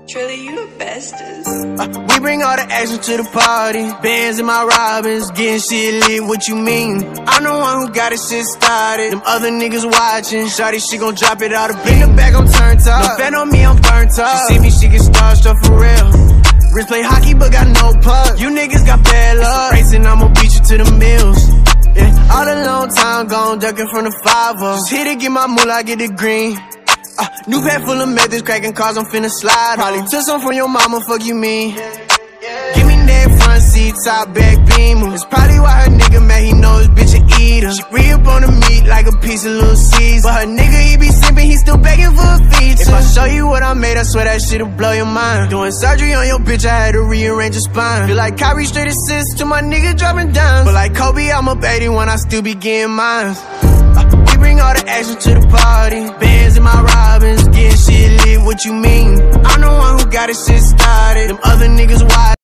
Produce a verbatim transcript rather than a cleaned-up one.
Trilly, you the bestest. Uh, we bring all the action to the party. Bands in my Robins, getting shit lit, what you mean? I'm the one who got this shit started. Them other niggas watching. Shawty, she gon' drop it out of beat. In the back, I'm turned up. No fan on me, I'm burnt up. She see me, she get starstruck for real. Wrist play hockey, but got no plug. You niggas got bad luck. Racing, I'ma beat you to the mills. Yeah, all a long time gone, ducking from the five up. Just hit it, get my moolah, get the green. Uh, new pack full of methods, cracking cars, I'm finna slide. Probably took some from your mama, fuck you mean. Give me that front seat, top back beamer. It's probably why her nigga mad, he know his bitch a eater. She re-up on the meat like a piece of Little Caesar. But her nigga, he be simping, he still begging for a feature. If I show you what I made, I swear that shit'll blow your mind. Doing surgery on your bitch, I had to rearrange her spine. Feel like Kyrie straight assist to my nigga dropping dimes. But like Kobe, I'm up eighty-one, I still be getting mines. We bring all the action to the party. Bands in my Robins, getting shit lit, what you mean? I'm the one who got this shit started. Them other niggas watching.